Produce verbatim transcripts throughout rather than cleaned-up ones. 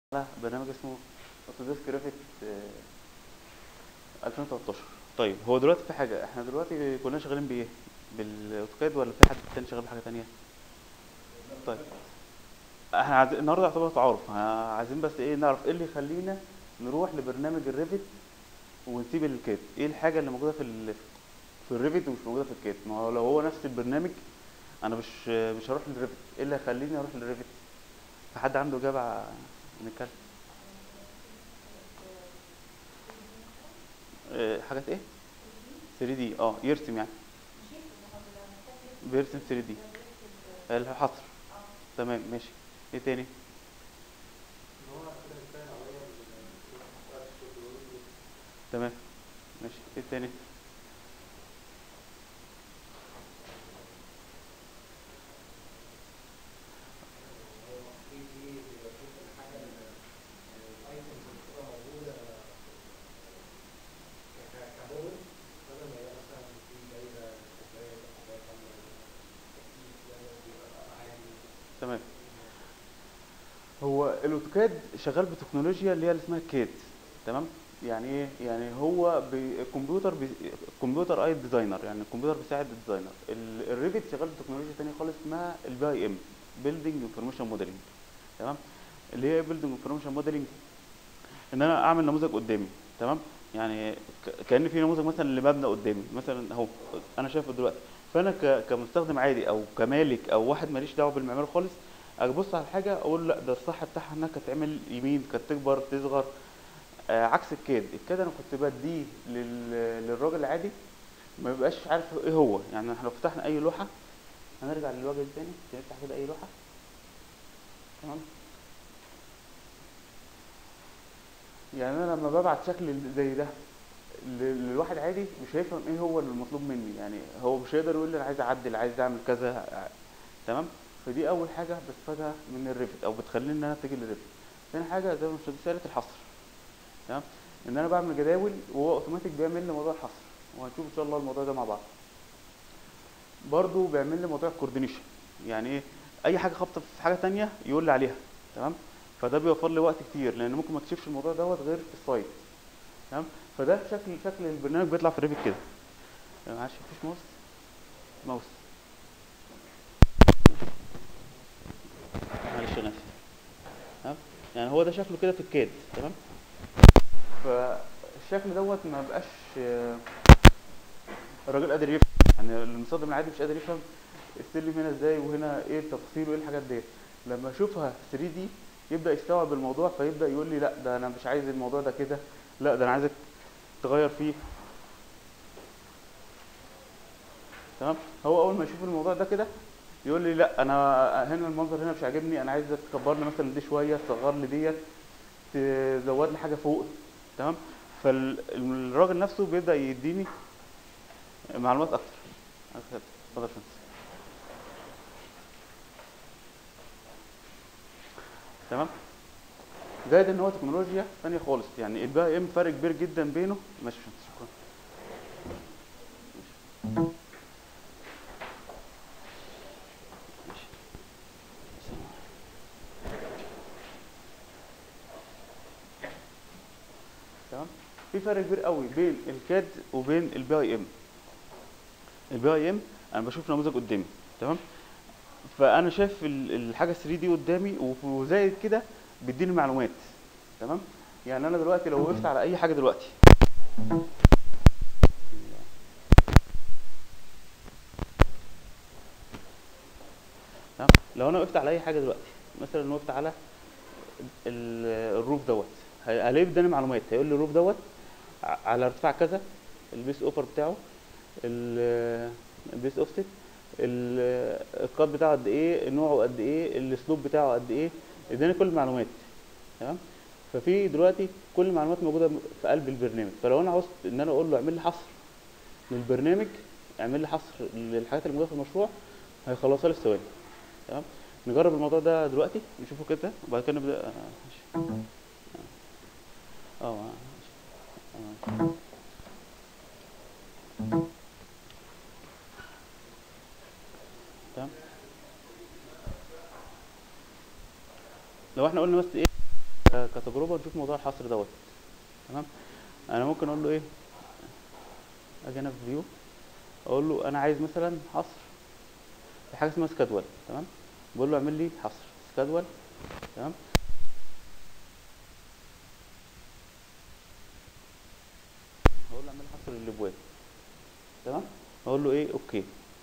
على برنامج اسمه اوتوديسك ريفت ألفين وتلتاشر. طيب هو دلوقتي في حاجه، احنا دلوقتي كلنا شغالين بايه؟ بالاوتوكاد ولا في حد تاني شغال بحاجه تانية؟ طيب احنا عايز... النهارده يعتبر تعارف، ها- عايزين بس ايه نعرف ايه اللي يخلينا نروح لبرنامج الريفت ونسيب الكاد. ايه الحاجه اللي موجوده في ال... في الريفت ومش موجوده في الكاد؟ ما هو لو هو نفس البرنامج انا مش مش هروح للريفت. ايه اللي هيخليني اروح للريفت؟ في حد عنده اجابه ع- نتكلم؟ إيه حاجات ايه؟ ثري دي، اه يرسم يعني، بيرسم ثري دي الحصر. تمام ماشي. ايه تاني؟ تمام ماشي. ايه تاني؟ تمام. هو الاوتوكاد شغال بتكنولوجيا اللي هي اللي اسمها كاد. تمام. يعني ايه؟ يعني هو بكمبيوتر بي... كمبيوتر اي ديزاينر، يعني الكمبيوتر بيساعد الديزاينر. ال- الريفت شغال بتكنولوجيا تانية خالص اسمها البي اي ام، بيلدينج انفورميشن موديلنج. تمام. اللي هي بيلدينج انفورميشن موديلنج، ان انا اعمل نموذج قدامي. تمام. يعني ك- كان في نموذج مثلا لمبنى قدامي مثلا اهو، انا شايفه دلوقتي. فانا ك- كمستخدم عادي او كمالك او واحد ماليش دعوه بالمعمار خالص، ابص على الحاجه اقول لا ده الصح بتاعها انها كانت تعمل يمين، كانت تكبر تصغر. آه عكس الكاد. الكاد انا كنت بديه لل... للراجل العادي، ما بيبقاش عارف ايه هو. يعني احنا لو فتحنا اي لوحه، هنرجع للوجه تاني، نفتح كده اي لوحه. تمام. يعني انا لما ببعت شكل زي ده ل- لواحد عادي مش هيفهم ايه هو اللي المطلوب مني. يعني هو مش هيقدر يقول لي انا عايز اعدل، عايز اعمل كذا. تمام. فدي اول حاجه بستفادها من الريفت او بتخليني ان انا اتجه للريفت. تاني حاجه زي ما مش سالت الحصر. تمام. ان انا بعمل جداول وهو اوتوماتيك بيعمل لي موضوع الحصر، وهنشوف ان شاء الله الموضوع ده مع بعض. برضو بيعمل لي موضوع الكوردينيشن. يعني ايه؟ اي حاجه خابطه في حاجه تانية يقول لي عليها. تمام. فده بيوفر لي وقت كتير لان ممكن ما اكتشفش الموضوع دوت غير في السايت. تمام. فده شكل شكل البرنامج بيطلع في الريفت كده. معلش مفيش ماوس. ماوس. معلش انا اسف. تمام. يعني هو ده شكله كده في الكاد. تمام. فالشكل دوت ما بقاش آه، الراجل قادر يفهم. يعني المستخدم العادي مش قادر يفهم السلم هنا ازاي وهنا ايه التفاصيل وايه الحاجات ديت. لما اشوفها ثري دي يبدا يستوعب الموضوع، فيبدا يقول لي لا ده انا مش عايز الموضوع ده كده، لا ده انا عايزك تغير فيه. تمام. هو اول ما يشوف الموضوع ده كده يقول لي لا انا هنا المنظر هنا مش عاجبني، انا عايزك تكبر لي مثلا دي شويه، تصغر لي ديت، تزود لي حاجه فوق. تمام. فالراجل نفسه بيبدا يديني معلومات اكتر. اتفضل يا باشمهندس. تمام. زائد ان هو تكنولوجيا ثانيه خالص. يعني البي ام فرق كبير جدا بينه. ماشي يا باشمهندس، شكرا. ماشي. تمام. في فرق كبير قوي بين الكاد وبين البي اي ام. البي اي ام انا بشوف نموذج قدامي. تمام. فانا شايف ال- الحاجه ثري دي قدامي، وف- وزائد كده بيديني معلومات. تمام. يعني انا دلوقتي لو وقفت على اي حاجه دلوقتي، تمام، لو انا وقفت على اي حاجه دلوقتي، مثلا وقفت على ال- الروف دوت، هي- هلاقيه اداني معلومات. هيقول لي الروف دوت ع- على ارتفاع كذا، البيس اوفر بتاعه، ال- البيس اوفست، ال- القط بتاعه قد ايه، نوعه قد ايه، السلوب بتاعه قد ايه. اداني كل المعلومات. تمام. ففي دلوقتي كل المعلومات موجوده في قلب البرنامج. فلو انا عاوزت ان انا اقول له اعمل لي حصر للبرنامج، اعمل لي حصر للحاجات اللي موجوده في المشروع، هيخلصها لي في ثواني. تمام. نجرب الموضوع ده دلوقتي نشوفه كده وبعد كده نبدا. آه، ماشي. اه ماشي. آه. تمام. لو احنا قلنا بس ايه، كتجربه نشوف موضوع الحصر دوت. تمام. انا ممكن اقول له ايه، اجي انا في فيو اقول له انا عايز مثلا حصر في حاجه اسمها سكادول. تمام. بقول له اعمل لي حصر سكادول. تمام. هقول له اعمل لي حصر للابواب. تمام. اقول له ايه اوكي.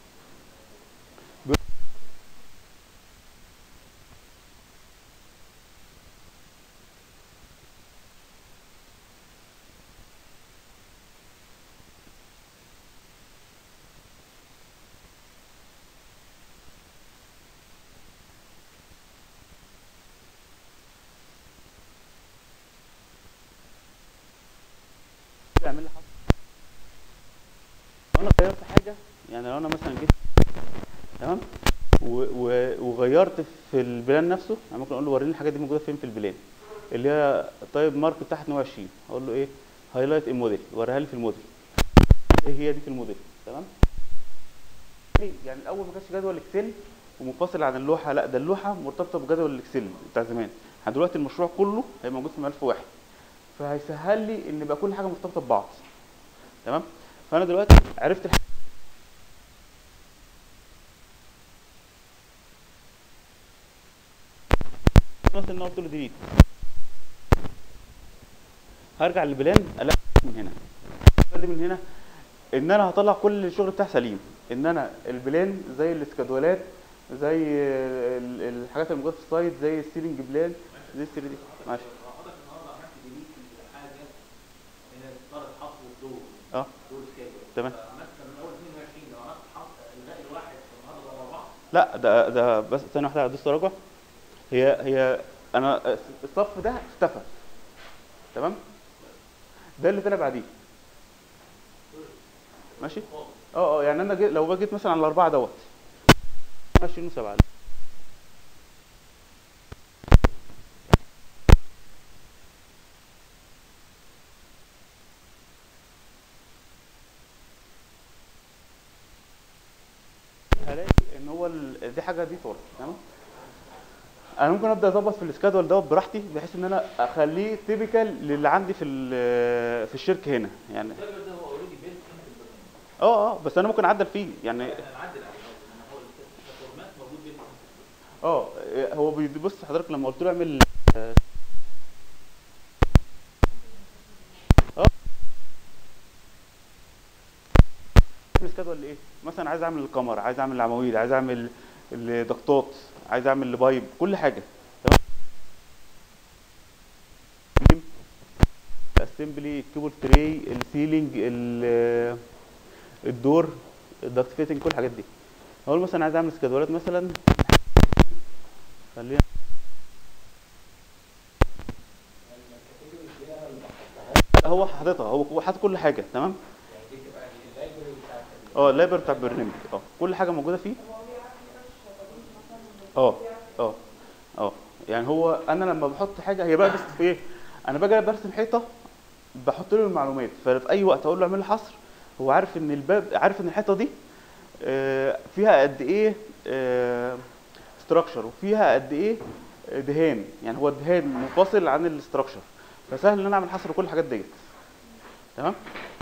اعمل لي حصر. لو انا غيرت حاجه، يعني لو انا مثلا جيت تمام و- و- وغيرت في البلان نفسه، انا ممكن اقول له وريني الحاجات دي موجوده فين في البلان، اللي هي طيب مارك بتاعها اتنين وعشرين، اقول له ايه هايلايت الموديل، وريها لي في الموديل، ايه هي دي في الموديل. تمام. يعني الاول ما كانش جدول اكسل ومنفصل عن اللوحه، لا ده اللوحه مرتبطه بجدول الاكسل بتاع زمان. احنا دلوقتي المشروع كله هيبقى موجود في ملف واحد، فهيسهل لي ان يبقى كل حاجه مرتبطه ببعض. تمام. فانا دلوقتي عرفت الح... مثلا ان أنا قلت له ديليت، هرجع للبلان الاقي من هنا دي من هنا ان انا هطلع كل الشغل بتاعي سليم، ان انا البلان زي الاسكادولات زي ال- ال- الحاجات اللي موجوده في السايت زي السيلينج بلان زي الثري دي. ماشي. حضرتك النهارده عملت ديليت لحاجه هنا صارت حصر الدور اه دور سكادول، تمام. فعملت كان من اول اتنين وعشرين لو عملت حصر الغاء الواحد فالنهارده بقى اربعه. لا ده ده بس ثانيه واحده ادوس تراجع. هي هي انا الصف ده اختفى. تمام. ده اللي طلع بعديه. ماشي. اه اه يعني انا جي لو جيت مثلا على الاربعه دوت عشرين وسبعه هلاقي ان هو ال... دي حاجه دي صوره. تمام. انا ممكن ابدا اظبط في السكادول دوت براحتي بحيث ان انا اخليه تيبيكال للي عندي في ال- في الشركه هنا يعني. الجدول ده هو اوريدي بيلت ان في البرنامج. اه اه بس انا ممكن اعدل فيه يعني. احنا هنعدل عليه ان هو الفورمات موجود بيلت ان. اه هو بيبص حضرتك لما قلت له اعمل اه اعمل سكادول لايه؟ مثلا عايز اعمل الكاميرا، عايز اعمل العواميد، عايز اعمل الضغطات، عايز اعمل البايب، كل حاجه. تمام. الاسمبلي، الكيبل تري، السيلينج، ال- الدور، الدكت فيتنج، كل الحاجات دي. اقول مثلا عايز اعمل سكادولات مثلا، خلينا الكاتيجوري دي انا اللي بحطها هو حاططها، هو هو حاطط كل حاجه. تمام. يعني دي تبقى اللايبرري بتاعت اه اللايبر بتاع البرنامج، اه كل حاجه موجوده فيه. اه اه اه يعني هو انا لما بحط حاجه هي بقى بس في ايه، انا باجي برسم حيطه بحط له المعلومات، ففي اي وقت اقول له اعمل لي حصر هو عارف ان الباب، عارف ان الحيطه دي آه، فيها قد ايه ستراكشر وفيها قد ايه دهان، يعني هو الدهان منفصل عن الاستراكشر، فسهل ان انا اعمل حصر كل الحاجات ديت. تمام.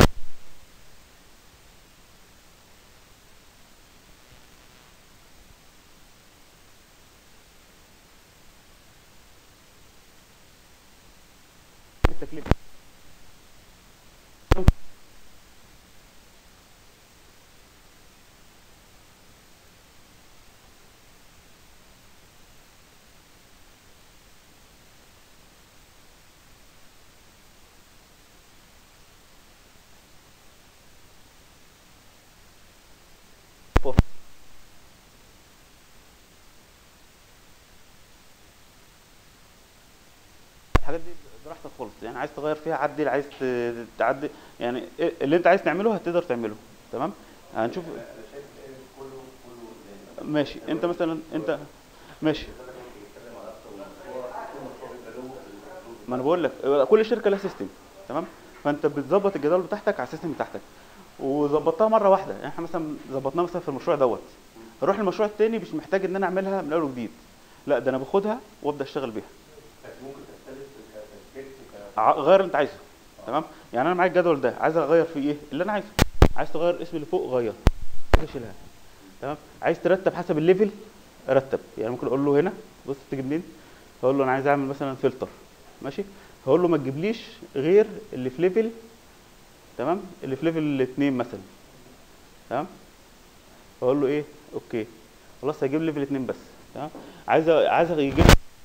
التكلفه الحاجات دي براحتك خالص، يعني عايز تغير فيها عدل، عايز ت- تعدل، يعني إيه اللي انت عايز تعمله هتقدر تعمله. تمام. هنشوف. انا شايف ان كله كله ماشي. انت مثلا انت ماشي. بيتكلم على اكتر من مشروع، كل مشروع بيبقى له الاسلوب ما انا بقول لك كل شركه لها سيستم. تمام. فانت بتظبط الجدول بتاعتك على السيستم بتاعتك، وظبطتها مره واحده. يعني احنا مثلا ظبطناها مثلا في المشروع دوت، اروح المشروع التاني مش محتاج ان انا اعملها من اول وجديد، لا ده انا باخدها وابدا اشتغل بيها. بس ممكن تختلف ع- غير اللي انت عايزه. تمام. يعني انا معايا الجدول ده، عايز اغير فيه ايه اللي انا عايزه. عايز تغير الاسم اللي فوق غير، اشيلها. تمام. عايز ترتب حسب الليفل رتب. يعني ممكن اقول له هنا بص تيجي منين، هقول له انا عايز اعمل مثلا فلتر، ماشي، هقول له ما تجيبليش غير اللي في ليفل، تمام، اللي في ليفل اتنين مثلا. تمام. اقول له ايه، اوكي، خلاص هيجيب ليفل اتنين بس. تمام. عايز عايز يجيب،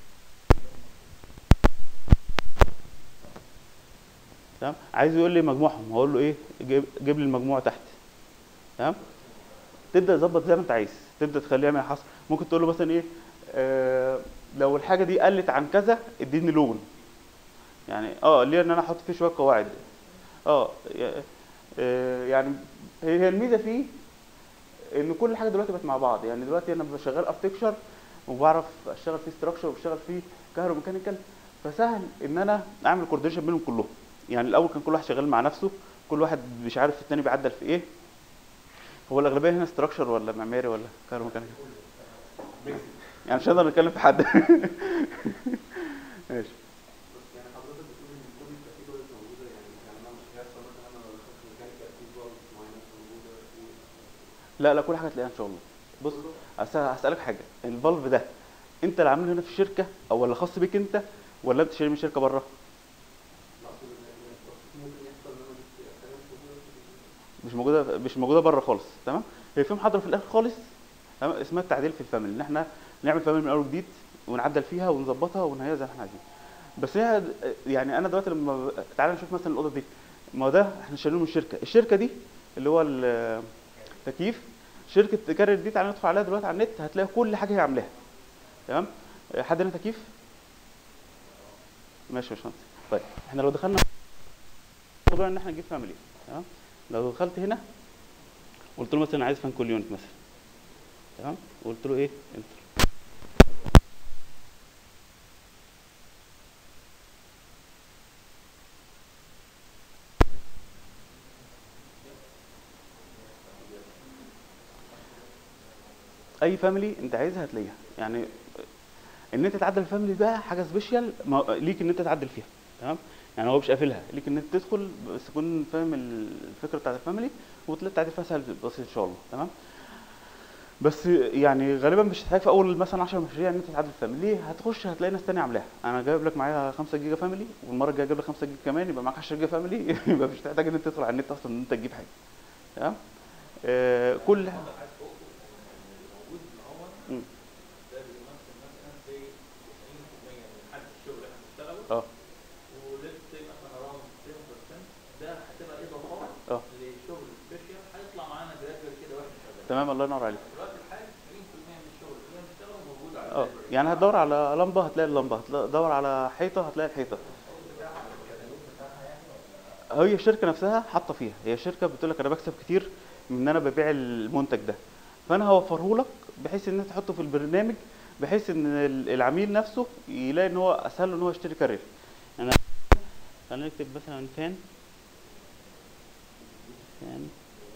تمام، عايز يقول لي مجموعهم، هقول له ايه، جيب, جيب لي المجموع تحت. تمام. تبدا تظبط زي ما انت عايز، تبدا تخليه يعمل حصر. ممكن تقول له مثلا ايه، آه لو الحاجه دي قلت عن كذا اديني لون. يعني اه ليه ان انا احط فيه شويه قواعد. اه يا- آه، يعني هي هي الميزه فيه ان كل حاجه دلوقتي بقت مع بعض. يعني دلوقتي انا بشغال ارتكشر وبعرف اشتغل فيه ستراكشر وبشتغل فيه كهروميكانيكال، فسهل ان انا اعمل كوردينيشن بينهم كلهم. يعني الاول كان كل واحد شغال مع نفسه، كل واحد مش عارف التاني بيعدل في ايه. هو الاغلبيه هنا ستراكشر ولا معماري ولا كهروميكانيكال؟ يعني مش هنقدر نتكلم في حد. ماشي. بس يعني حضرتك بتقول ان كل الكاتيجوريز موجوده، يعني يعني انا مش هيحصل مثلا انا لو دخلت ميكانيكال في فالف معينه موجوده في لا لا، كل حاجه هتلاقيها ان شاء الله. بص، كله. أس- هسالك حاجه، الفالف ده انت اللي عامله هنا في الشركه او ولا خاص بيك انت، ولا انت شاري من شركه بره؟ مقصود ان إن التخصيص ممكن يحصل ان انا مش حاجه مش موجوده في مش موجوده مش موجوده بره خالص. تمام. هي في محاضره في الاخر خالص، تمام، اسمها التعديل في الفاميلي، ان احنا نعمل فاميلي من اول وجديد ونعدل فيها ونظبطها ونهيئها زي ما احنا عايزين. بس هي يعني انا دلوقتي لما ب- تعالى نشوف مثلا الاوضه دي، ما هو ده احنا شايلينه من الشركه، الشركه دي اللي هو التكييف، شركه كارير دي، تعالى ندخل عليها دلوقتي على النت هتلاقي كل حاجه هي عاملاها. تمام. حد هنا تكييف؟ ماشي يا باشمهندس. طيب احنا لو دخلنا موضوع ان احنا نجيب فاميلي، تمام، لو دخلت هنا قلت له مثلا عايز فان كل يونت مثلا، تمام، وقلت له ايه انتر، اي فاميلي انت عايزها هتلاقيها. يعني ان انت تعدل الفاميلي ده حاجه سبيشال ليك ان انت تعدل فيها. تمام. يعني هو مش قافلها ليك ان انت تدخل بس تكون فاهم الفكره بتاعت الفاميلي، وتلاقي التعديل فيها سهل بسيط ان شاء الله. تمام. بس يعني غالبا مش هتحتاج في اول مثلا عشر مشاريع ان انت تعدل الفاميلي، ليه؟ هتخش هتلاقي ناس تانية عاملاها. انا جايب لك معايا خمسة جيجا فاميلي، والمره الجايه اجيب لك خمسة جيجا كمان، يبقى معاك عشرة جيجا فاميلي. يبقى مش محتاج ان انت تدخل على النت اصلا ان انت تجيب حاجه. تمام. آه كل حضرتك عايز تقصد ان اللي موجود ان هو م. ده بيمثل مثلا زي تسعين في المية من حجم الشغل اللي احنا بنشتغله، اه وليتس سي مثلا اراوند عشرة بالمية ده هتبقى اضافات اه لشغل سبيشال هيطلع معانا جرادوال كده واحنا شغالين. تمام، الله ينور عليك. في الوقت الحالي تسعين في المية من الشغل اللي احنا بنشتغله موجود على اه الجرادوال. يعني هتدور على لمبه هتلاقي اللمبه، هتدور على حيطه هتلاقي الحيطه. هي الشركه نفسها حاطه فيها، هي الشركه بتقول لك انا بكسب كتير من ان انا ببيع المنتج ده، فانا هوفره لك بحيث ان انت تحطه في البرنامج، بحيث ان ال- العميل نفسه يلاقي ان هو اسهل له ان هو يشتري كارير. يعني خلينا نكتب مثلا فان فان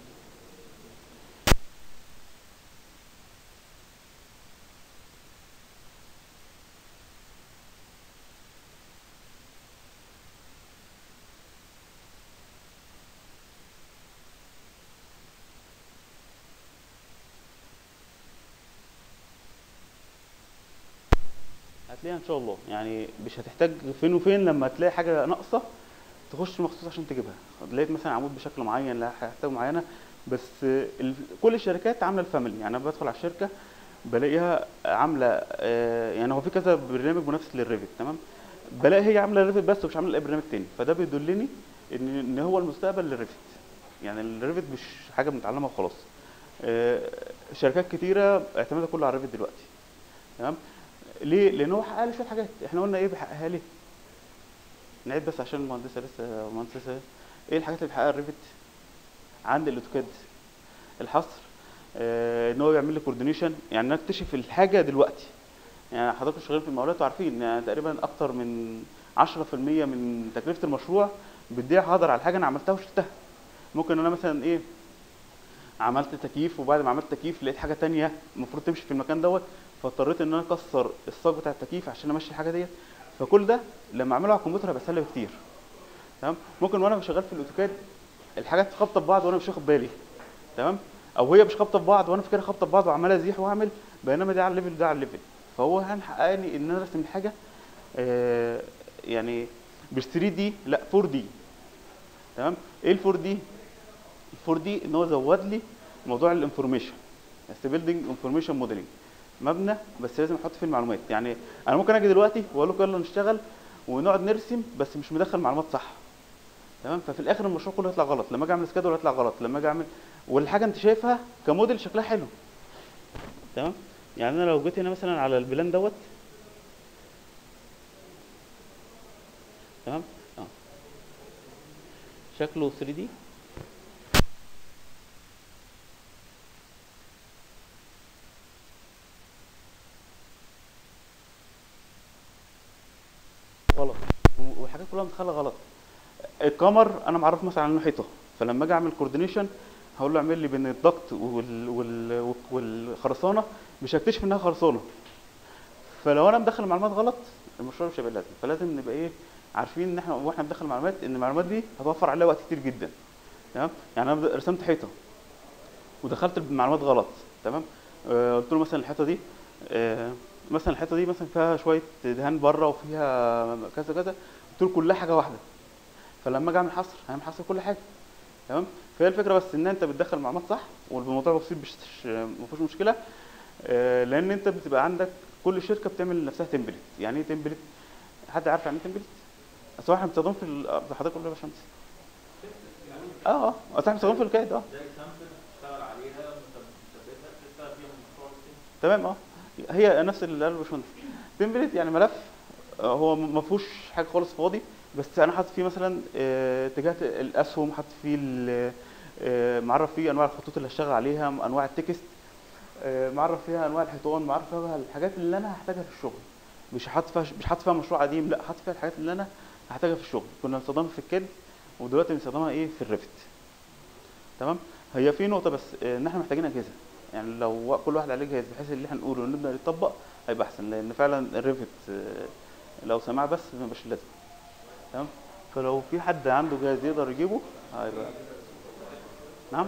هتلاقيها ان شاء الله. يعني مش هتحتاج فين وفين لما تلاقي حاجه ناقصه تخش مخصوص عشان تجيبها. لقيت مثلا عمود بشكل معين لا حاجه معينه، بس ال... كل الشركات عامله الفاميلي. يعني انا بدخل على الشركه بلاقيها عامله آه، يعني هو في كذا برنامج منافس للريفت، تمام، بلاقي هي عامله الريفت بس ومش عامله اي برنامج تاني، فده بيدلني ان ان هو المستقبل للريفت. يعني الريفت مش حاجه بنتعلمها وخلاص. آه، شركات كتيره اعتمادها كله على الريفت دلوقتي. تمام. ليه؟ لان هو حقق لي شويه حاجات احنا قلنا ايه بيحققها لي. نعيد بس عشان المهندسه لسه مهندسه. ايه الحاجات اللي بيحققها الريفت؟ عندي الاوتوكاد، الحصر، آه، ان هو بيعمل لي كوردينيشن. يعني انا اكتشف الحاجه دلوقتي. يعني حضراتكم شغالين في المقاولات وعارفين يعني تقريبا اكتر من عشرة في المية من تكلفه المشروع بتضيع هدر على حاجه انا عملتها وشلتها. ممكن انا مثلا ايه، عملت تكييف وبعد ما عملت تكييف لقيت حاجه تانية المفروض تمشي في المكان دوت، فاضطريت ان انا اكسر الصاج بتاع التكييف عشان امشي الحاجه ديت، فكل ده لما اعمله على الكمبيوتر هيبقى اسهل بكتير. تمام. ممكن وانا شغال في الاوتوكاد الحاجات خابطه في بعض وانا مش واخد بالي، تمام، او هي مش خابطه في بعض وانا فاكرها خابطه في بعض وعمال ازيح واعمل، بينما ده على الليفل ده على الليفل. فهو هنحققني ان انا ارسم الحاجه آه يعني مش ثري دي، لا فور دي. تمام. ايه ال فور دي؟ ال فور دي ان هو زود لي موضوع الانفورميشن، بيلدينج انفورميشن موديلنج، مبنى بس لازم احط فيه المعلومات. يعني انا ممكن اجي دلوقتي واقول لكم يلا نشتغل ونقعد نرسم بس مش مدخل معلومات صح، تمام، ففي الاخر المشروع كله هيطلع غلط. لما اجي اعمل سكادول هيطلع غلط، لما اجي اعمل والحاجه انت شايفها كموديل شكلها حلو، تمام. يعني انا لو جيت هنا مثلا على البلان دوت، تمام، اه شكله ثري دي، غلط، والحاجات كلها متخلى غلط. القمر انا معرف مثلا عنه حيطه، فلما اجي اعمل كوردينيشن هقول له اعمل لي بين الضغط وال... وال... والخرسانه، مش هكتشف انها خرسانه. فلو انا مدخل معلومات غلط المشروع مش هيبقى لازم. فلازم نبقى ايه عارفين ان احنا واحنا بندخل معلومات ان المعلومات دي هتوفر عليها وقت كتير جدا، تمام. يعني انا رسمت حيطه ودخلت المعلومات غلط، تمام. آه قلت له مثلا الحيطه دي آه مثلا الحيطه دي مثلا فيها شويه دهان بره وفيها كذا كذا، قلت له كلها حاجه واحده. فلما اجي اعمل حصر هعمل حصر كل حاجه، تمام. فهي الفكره بس ان انت بتدخل معلومات صح، والموضوع بسيط مش ما فيهوش مشكله. آه لان انت بتبقى عندك كل شركه بتعمل لنفسها تمبلت. يعني ايه تمبلت؟ حد عارف يعني ايه تمبلت؟ اصل احنا بنستخدمه في ال- في حضرتك قول يا باشمهندس. اه اه اصل احنا بنستخدمه في الكاد اه زي سامبل تشتغل عليها مثبتها تشتغل فيها مشروع تاني. تمام. اه هي نفس اللي قاله الباشمهندس. تمبلت يعني ملف آه، هو ما فيهوش حاجه خالص فاضي، بس انا حاطط فيه مثلا آه، اتجاهات الاسهم، حاطط فيه ال- آه، معرف فيه انواع الخطوط اللي هشتغل عليها، انواع التكست، آه، معرف فيها انواع الحيطان، معرف فيها الحاجات اللي انا هحتاجها في الشغل. مش حاطط فيها مش حاطط فيها مشروع قديم، لا حاطط فيها الحاجات اللي انا هحتاجها في الشغل. كنا بنستخدمها في الكاد ودلوقتي بنستخدمها ايه في الريفت، تمام. هي في نقطه بس آه، ان احنا محتاجين اجهزه. يعني لو كل واحد عليه جهاز بحيث اللي احنا نقوله ونبدا نطبق هيبقى احسن، لان فعلا الريفت آه، لو سماع بس مبقاش لازم، تمام. فلو في حد عنده جهاز يقدر يجيبه هيبقى. نعم.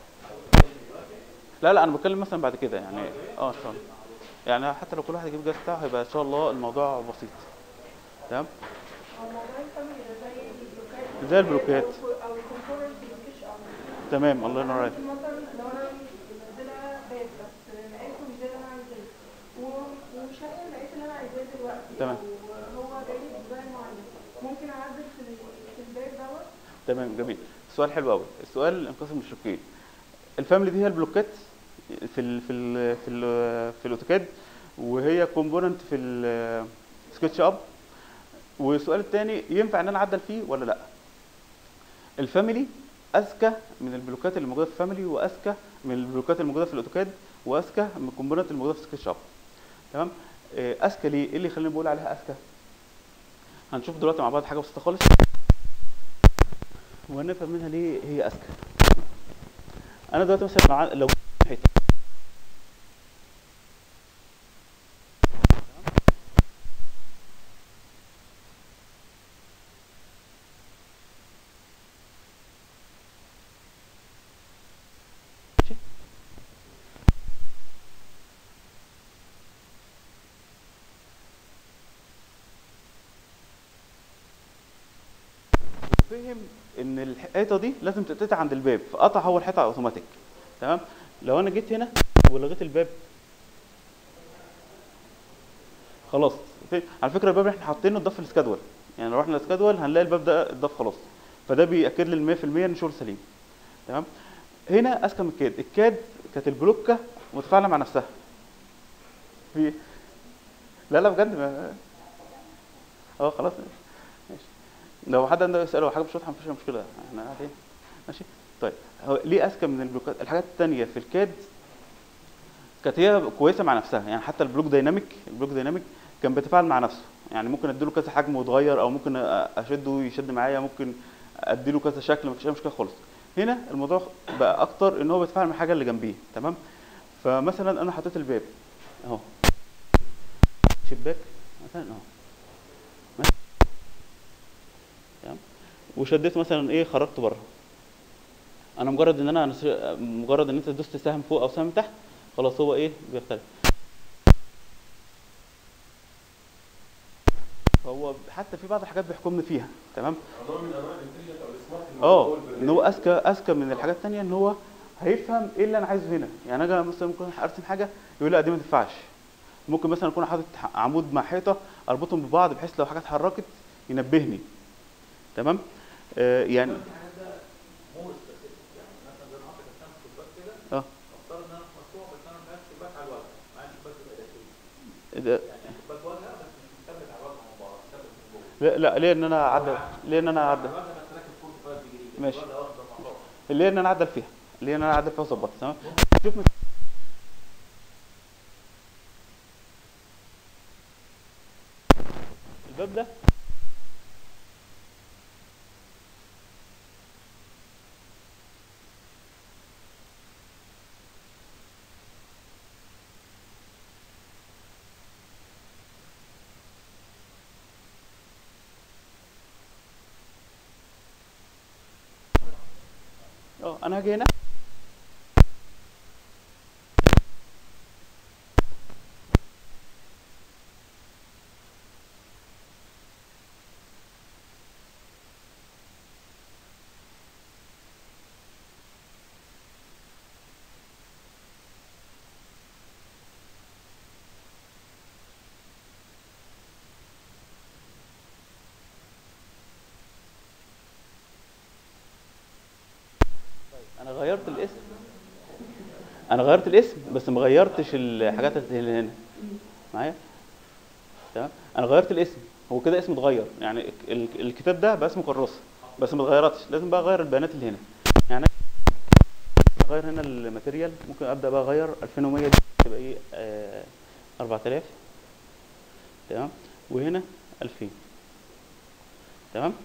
لا لا انا بتكلم مثلا بعد كده يعني اه ان شاء الله. يعني حتى لو كل واحد يجيب الجهاز بتاعه هيبقى ان شاء الله الموضوع بسيط، تمام. هو موضوع الفاميلي ده زي البلوكات زي البلوكات. او الكونترولز في السكتش اب. تمام الله ينور عليك. ممكن مثلا لو انا منزله باب بس لقيته مش زي اللي انا عايزاه و- ومش لاقيه لقيت اللي انا عايزاه دلوقتي، تمام. وهو جاي لي ديزاين معين، ممكن اعدل في ال- في الباب دوت. تمام جميل. السؤال حلو قوي. السؤال انقسم لشقين. الفاميلي دي هي البلوكات في ال في ال في ال في الاوتوكاد، وهي كومبوننت في السكتش اب. والسؤال الثاني ينفع ان انا اعدل فيه ولا لا؟ الفاميلي اذكى من البلوكات اللي موجوده في الفاميلي، واذكى من البلوكات الموجوده في الاوتوكاد، واذكى من الكومبوننت الموجوده في سكتش اب، تمام. آه، اذكى ليه؟ ايه اللي يخليني بقول عليها اذكى؟ هنشوف دلوقتي مع بعض حاجه بسيطه خالص وهنفهم منها ليه هي اذكى. انا دلوقتي مثلا مع لو حيطه، ماشي؟ فهم ان الحيطه دي لازم تتقطع عند الباب، فقطع هو الحيطه اوتوماتيك، تمام. لو انا جيت هنا ولغيت الباب خلاص. في- على فكره الباب اللي احنا حاطينه اتضاف في السكادول، يعني لو رحنا السكادول هنلاقي الباب ده اتضاف خلاص. فده بياكد لي ال مية في المية ان شغل سليم، تمام. هنا اذكى من الكاد. الكاد كانت البلوكه متفاعله مع نفسها في لا لا بجد ما... اه خلاص ماشي. لو حد عنده يسأله حاجه مش واضحه مفيش مشكله احنا قاعدين ماشي. طيب هو ليه اذكى من البلوكات؟ الحاجات الثانيه في الكاد كانت هي كويسه مع نفسها. يعني حتى البلوك دايناميك البلوك دايناميك كان بيتفاعل مع نفسه. يعني ممكن اديله كذا حجم ويتغير، او ممكن اشده يشد معايا، ممكن اديله كذا شكل، مفيش اي مشكله خالص. هنا الموضوع بقى اكتر ان هو بيتفاعل مع الحاجه اللي جنبيه، تمام. فمثلا انا حطيت الباب اهو، شباك مثلا اهو، تمام. وشديت مثلا ايه، خرجت بره، انا مجرد ان انا أنا- مجرد ان انت دوست سهم فوق او سهم تحت، خلاص هو ايه بيختلف. فهو حتى في بعض الحاجات بيحكمني فيها، تمام. نوع من انواع الانتليجنت او السمارت اللي اه جوه ان هو البرنامج. اذكى اذكى من الحاجات التانية، ان هو هيفهم ايه اللي انا عايزه هنا. يعني انا مثلا ممكن ارسم حاجه يقول لا دي ما تنفعش. ممكن مثلا اكون حاطط ح- عمود مع حيطه، اربطهم ببعض بحيث لو حاجه اتحركت ينبهني، تمام. آه يعني في حاجات ده مور سبيسيفيك، يعني مثلا زي ما حضرتك رسمت شباك كده، اه افترض ان انا في مشروع بس انا مش عايز شباك على الواجهه، انا عايز شباك يبقى داخلي، ده- يعني شباك واجهه بس مش مثبت على الواجهه من بره، مثبت من جوه. لا لا، ليه ان انا او اعدل، العكس، ليه ان انا شباك على اعدل، الواجهه بس راكب فورتي فايف ديجري، ماشي، الواجهه واخده مطار. ليه ان انا اعدل فيها، ليه ان انا اعدل فيها واظبطها، تمام. شوف مثلا الباب ده، اه انا هاجي هنا، انا غيرت الاسم، انا غيرت الاسم بس ما غيرتش الحاجات اللي هنا معايا، تمام. انا غيرت الاسم، هو كده اسمه اتغير، يعني ال- ال- الكتاب ده بقى اسمه كراسه بس ما اتغيرتش، لازم بقى اغير البيانات اللي هنا. يعني اغير هنا الماتيريال، ممكن ابدا بقى اغير ألفين ومية دي تبقى ايه، آه أربعة آلاف، تمام. وهنا ألفين، تمام.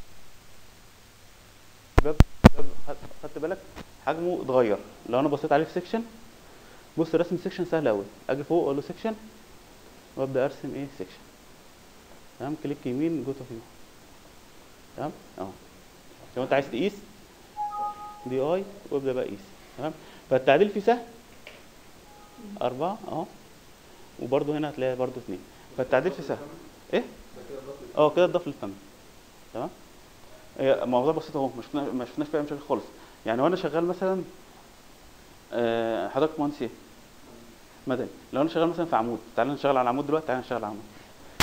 باب باب خد- خدت بالك حجمه اتغير. لو انا بصيت عليه في سيكشن، بص رسم سيكشن سهل قوي، اجي فوق اقول له سيكشن وابدا ارسم ايه سيكشن، تمام. كليك يمين جو تو فيو، تمام اهو. لو انت عايز تقيس دي اي وابدا بقى قيس، تمام. فالتعديل فيه سهل، أربعة أهو، وبرده هنا هتلاقي برده اتنين، فالتعديل فيه سهل. إيه؟ ده كده ضغط أه كده اتضاف للفم، تمام. هي موضوع بسيط أهو، ما شفنا ما شفناش فيها مشاكل خالص. يعني وأنا شغال مثلا، آه، حضرتك مهندس إيه؟ مدني. لو أنا شغال مثلا في عمود، تعالى نشتغل على العمود دلوقتي، تعالى نشتغل على العمود.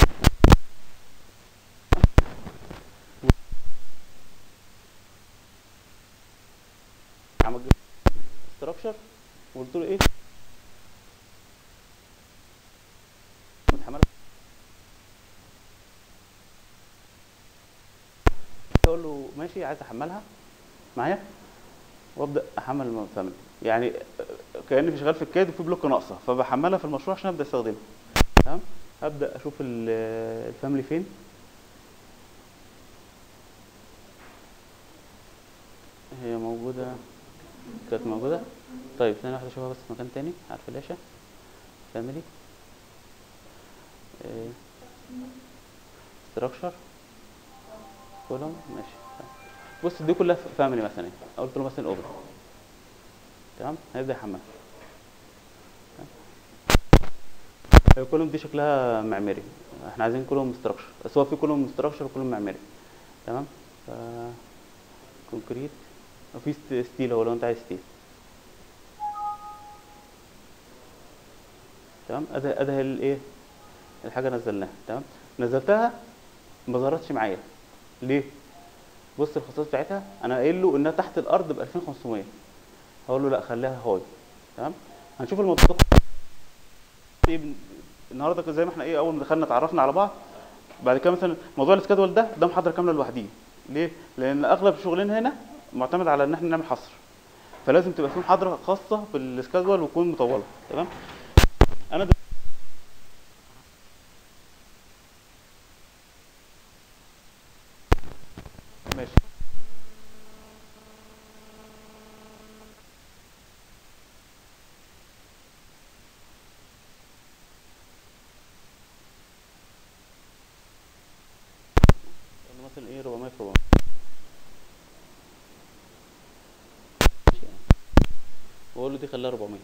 عمود ستراكشر، وقلت له إيه؟ متحملة، اقول له ماشي عايز احملها معايا، وابدا احمل الفاميلي. يعني كاني في شغال في الكاد وفي بلوك ناقصه، فبحملها في المشروع عشان ابدا استخدمها، تمام. هبدا اشوف ال- الفاميلي فين، هي موجوده، كانت موجوده. طيب ثانيه واحده اشوفها بس في مكان تاني على الفلاشه. فاميلي، ستراكشر، كولوم، ماشي. بص دي كلها فاميلي مثلا، قلت له مثلا اوبن، تمام. هيبدا يحملها. الكولوم دي شكلها معماري، احنا عايزين كولوم ستراكشر، بس هو في كولوم ستراكشر وكولوم معماري، تمام. ف كونكريت، وفي ست- ستيل، هو لو انت عايز ستيل، تمام. ادي ادي الايه، الحاجه نزلناها، تمام. نزلتها ما ظهرتش معايا ليه؟ بص الخصائص بتاعتها، انا قايل له انها تحت الارض ب ألفين وخمسمية، هقول له لا خليها هاي، تمام. هنشوف الموضوع ده ايه بن- النهارده كده، زي ما احنا ايه اول ما دخلنا اتعرفنا على بعض. بعد كده مثلا موضوع السكادول ده ده محاضره كامله لوحديه. ليه؟ لان اغلب شغلنا هنا معتمد على ان احنا نعمل حصر، فلازم تبقى في محاضره خاصه بالسكادول وتكون مطوله، تمام. انا دل... ماشي. مثلا ايه أربعمية في أربعمية واقول له دي خليها أربعمية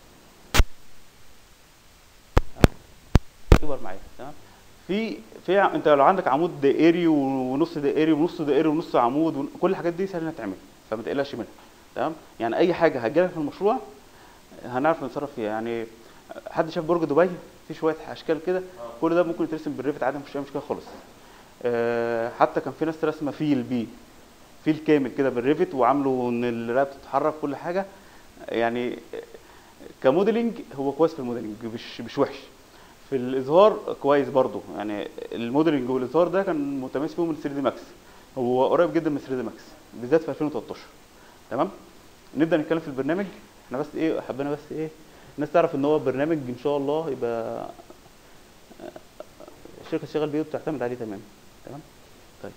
يكبر معايا. تمام. في في ع- انت لو عندك عمود دائري ونص دائري ونص دائري ونص عمود ون- كل الحاجات دي سهل انها تتعمل، فما تقلقش منها. تمام. يعني اي حاجه هتجيلك في المشروع هنعرف نتصرف فيها. يعني حد شاف برج دبي؟ في شويه اشكال كده، كل ده ممكن يترسم بالريفت عادي، مفيش اي مشكله خالص. أه حتى كان في ناس راسمه فيل بيه، فيل كامل كده بالريفت وعامله ان الرقبه بتتحرك كل حاجه. يعني كموديلنج هو كويس في الموديلنج، مش مش وحش. في الاظهار كويس برضو، يعني الموديلنج والاظهار ده كان متميز فيهم من ثري دي ماكس، هو قريب جدا من ثري دي ماكس بالذات في ألفين وتلتاشر. تمام. نبدا نتكلم في البرنامج. احنا بس ايه حبينا بس ايه الناس تعرف ان هو برنامج ان شاء الله يبقى الشركه تشتغل بيه وتعتمد عليه تماما. تمام. طيب